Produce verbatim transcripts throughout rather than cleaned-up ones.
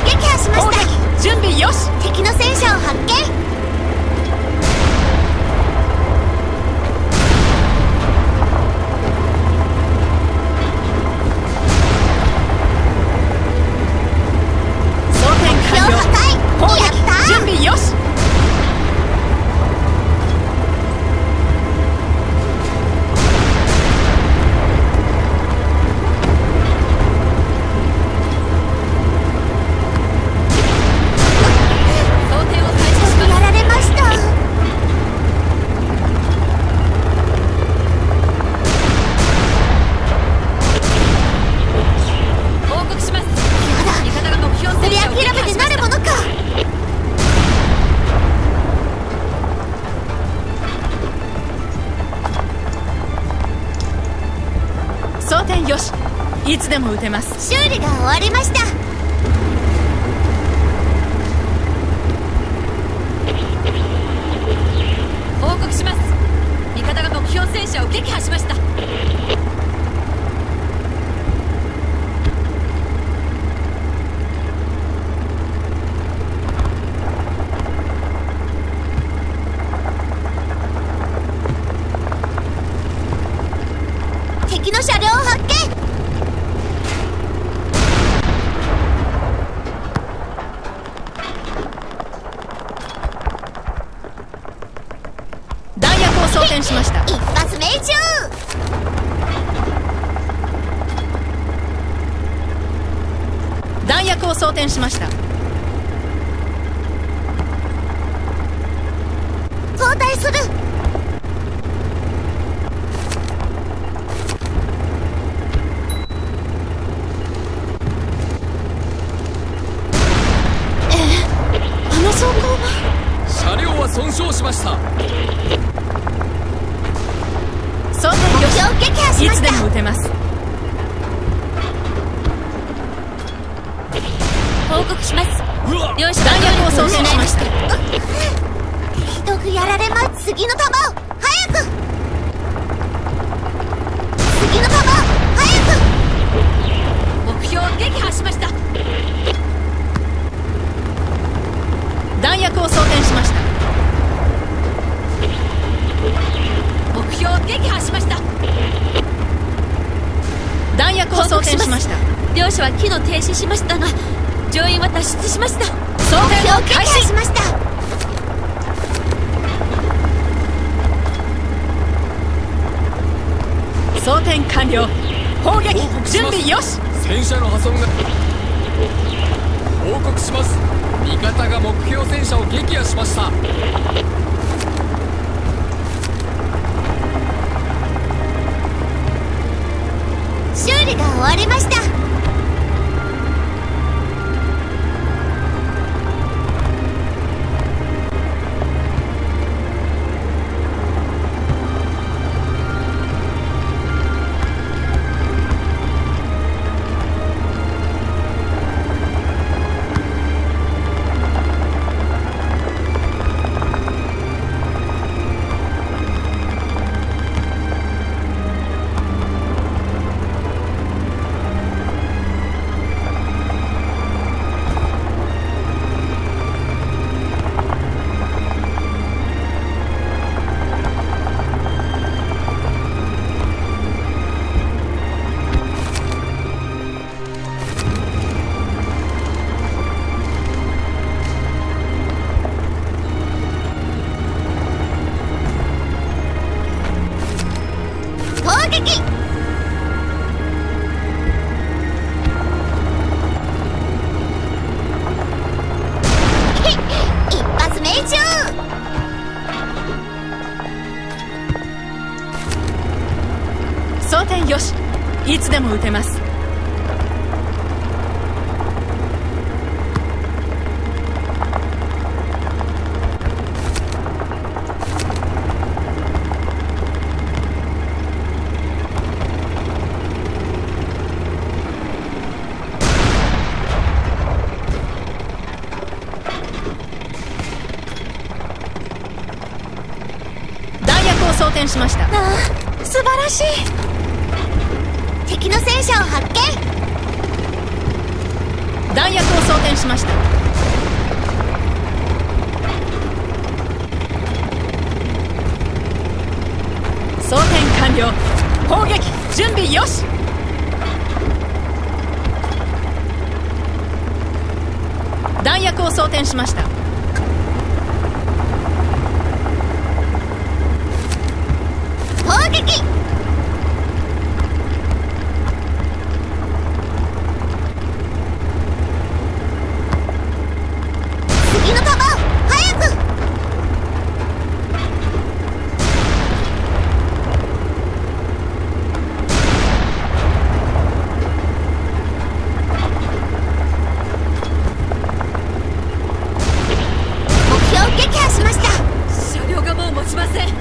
撃破しました。 準備よし。 敵の戦車を発見。 よし、いつでも撃てます。 修理が終わりました。 報告します。味方が目標戦車を撃破しました。 敵の車両を発見。 弾薬を装填しました。 一発命中。 弾薬を装填しました。 交代する。 車両は損傷しました。 装填よし、いつでも撃てます。 報告します。両者弾薬を装填しました。 ひどくやられます。次の弾を早く。次の弾を早く。 目標を撃破しました。 弾薬を装填しました。 目標を撃破しました。 弾薬を装填しました。 両者は機能停止しましたが、乗員は脱出しました。 装填を開始しました。 装填完了。砲撃準備よし。 戦車の破損が。報告します。味方が目標戦車を撃破しました。 修理が終わりました。 装填よし、いつでも撃てます。弾薬を装填しました。 ああ、素晴らしい。敵の戦車を発見。 弾弾薬を装填しました。装填完了。砲撃準備よし。弾薬を装填しました。 砲撃。次の弾を早く。目標撃破しました。 車両がもう持ちません。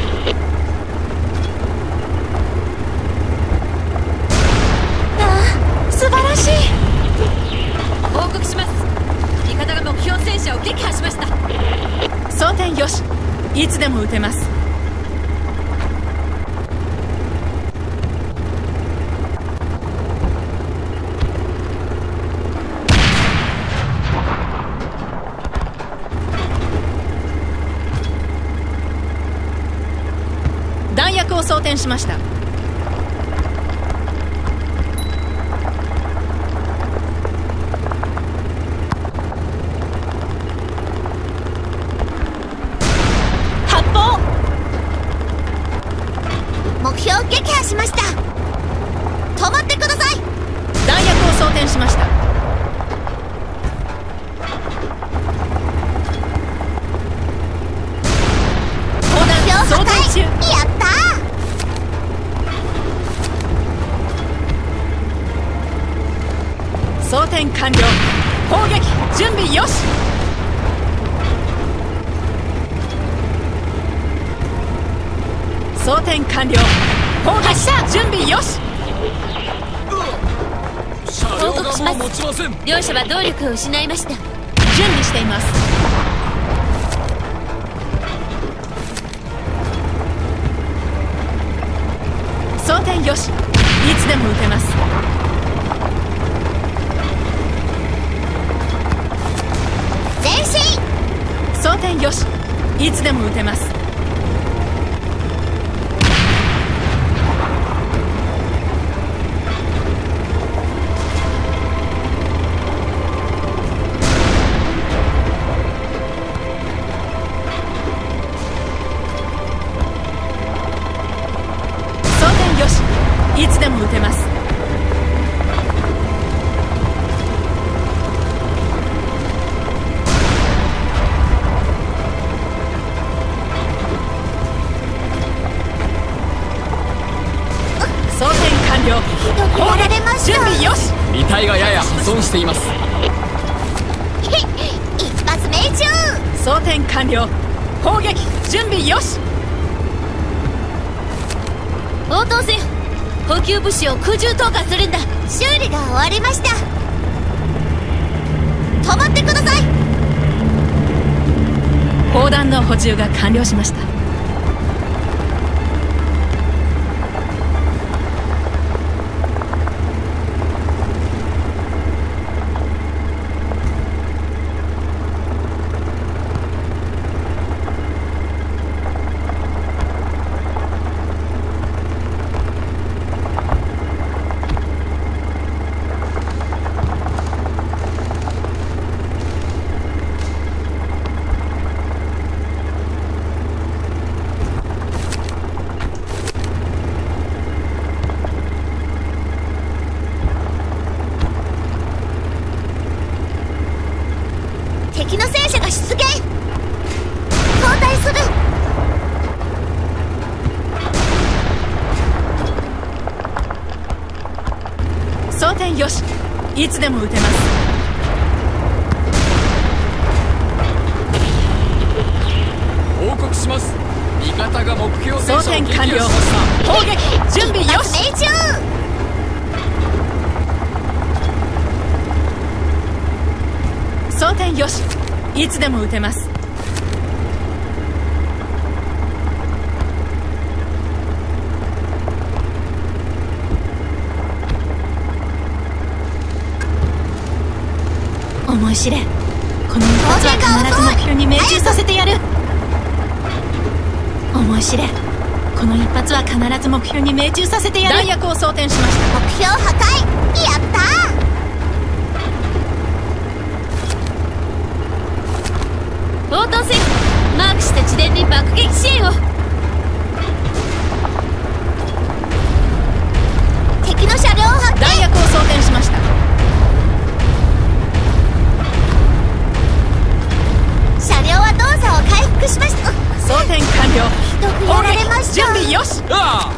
素晴らしい。 報告します。味方が目標戦車を撃破しました。 装填よし。いつでも撃てます。弾薬を装填しました。 目標撃破しました。止まってください。 弾薬を装填しました。砲弾装填中。 やったー装填完了。砲撃準備よし。装填完了。砲撃準備よし。 車両がもう持ちません。 両者は動力を失いました。 準備しています。装填よし。いつでも撃てます。 前進。 装填よし。いつでも撃てます。いつでも撃てます。装填完了。 砲撃準備よし。 遺体がやや破損しています。 一発命中。 装填完了。砲撃準備よし。 応答せよ。補給物資を空中投下するんだ。 修理が終わりました。止まってください。 砲弾の補充が完了しました。 敵の戦車が出現。交代する。 装填よし。いつでも撃てます。 報告します。味方が目標装戦車を撃填完了。 破しました。 砲撃準備よし。 命中。 装填よし。いつでも撃てます。 思い知れ。この一発は必ず目標に命中させてやる。思い知れ。この一発は必ず目標に命中させてやる。弾薬を装填しました。 目標破壊。やったー。応答せよ。マークした地点に爆撃支援を。 敵の車両を発見。 弾薬を装填しました。 車両は動作を回復しました。 装填完了。 ひどくやられました。 準備よし。 あ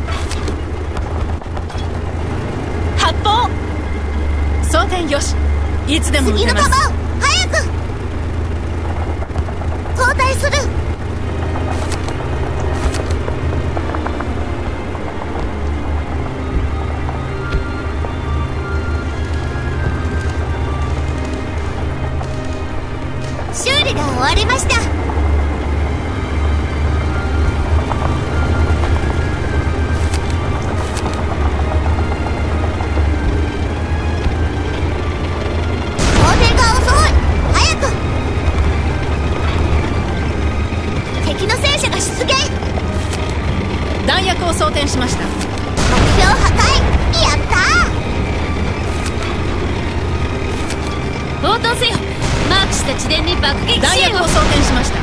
発砲。装填よし。いつでも撃てます。 次の弾を早く交代する。修理が終わりました。 弾薬を装填しました。 目標破壊。やった応答せよ。マークした地点に爆撃弾支援を。 薬を装填しました。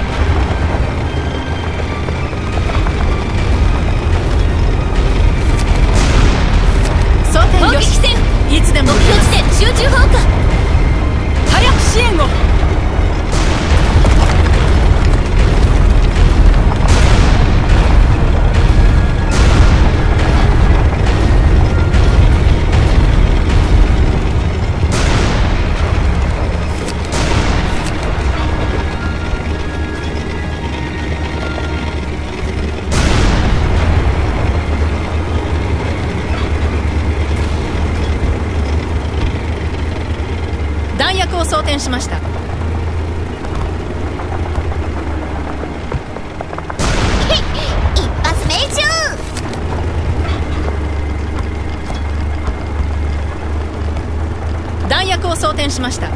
装填よし。 攻撃せよ。 いつでも目標地点集中砲火。 早く支援を。弾薬を装填しました。 一発命中。 弾薬を装填しました。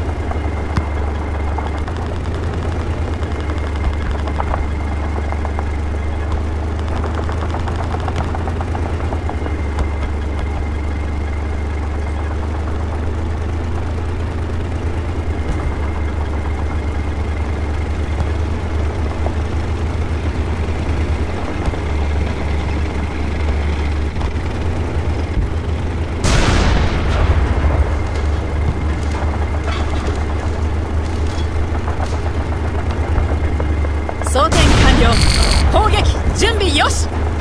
装填完了。砲撃準備よし。